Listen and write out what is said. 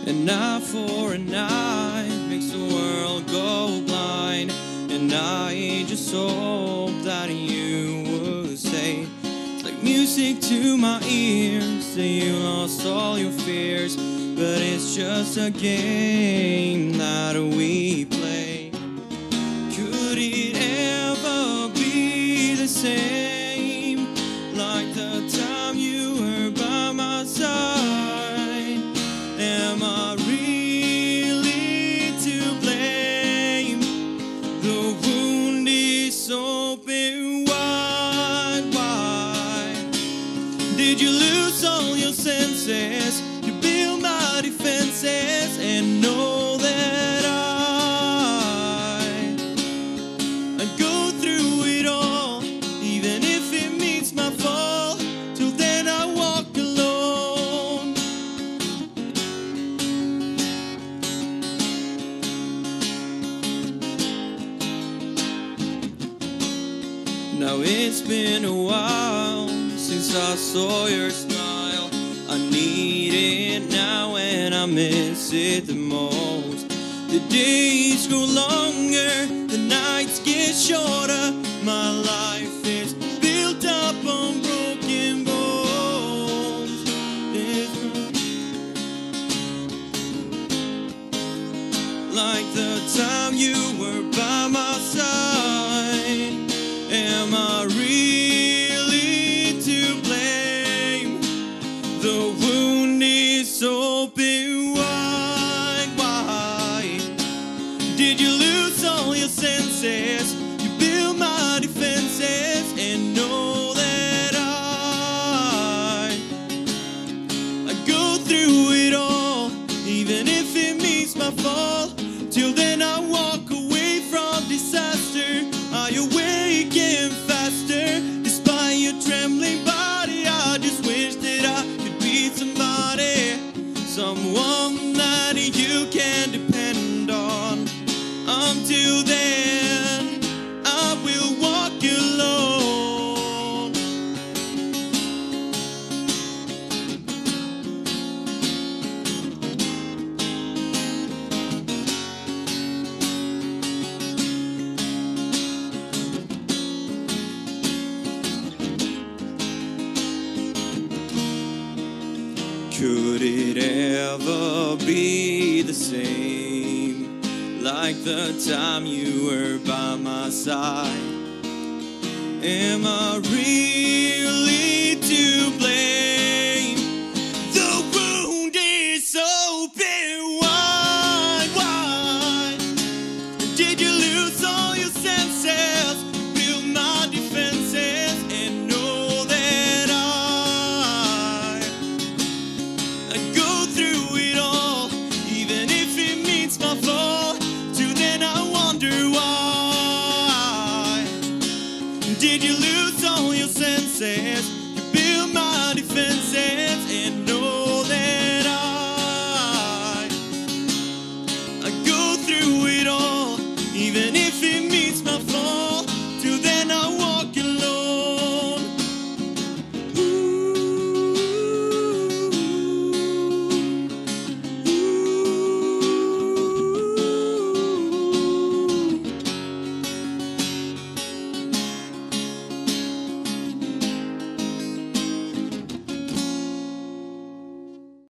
An eye for an eye makes the world go blind. And I just hope that you would say it's like music to my ears, that you lost all your fears, but it's just a game that we play. Could it ever be the same, like the time you were by my side? Am I really to blame? The wound is open wide, wide. Did you lose all your senses? You build my defenses and know that I'd go through it all, even if it means my fall. Till then I walk alone. Now it's been a while since I saw your smile. I need it now and I miss it the most. The days grow longer, the nights get shorter. My life is built up on broken bones. Like the time you were by my side. Am I really to blame? The wound is open wide, wide. Did you lose all your senses? You build my defenses and know that I go through it all, even if it means my fall. Till then I walk away from disaster. I awake and faster, despite your trembling body. I just wish that I could be somebody, someone that you can depend on. Until then, I will walk alone. Could it ever be the same, like the time you were by my side? Am I really to blame? The wound is open wide, wide. Did you lose all your senses? Build my defenses and know that I'd go through it all, even if it means my fall. Till then I wonder why. Did you lose all your senses?